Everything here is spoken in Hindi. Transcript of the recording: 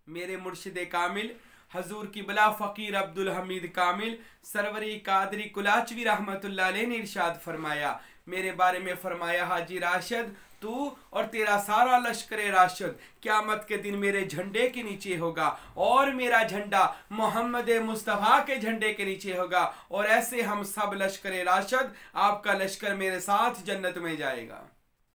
मेरे मुर्शिद कामिल हजूर किबला फ़कीर अब्दुल हमीद कामिल सरवरी कादरी कुलाचवी रहमतुल्लाह अलैह ने इरशाद फरमाया, मेरे बारे में फरमाया, हाजी राशिद तू और तेरा सारा लश्कर राशिद क़यामत के दिन मेरे झंडे के नीचे होगा और मेरा झंडा मोहम्मद मुस्तफ़ा के झंडे के नीचे होगा, और ऐसे हम सब लश्कर राशिद आपका लश्कर मेरे साथ जन्नत में जाएगा।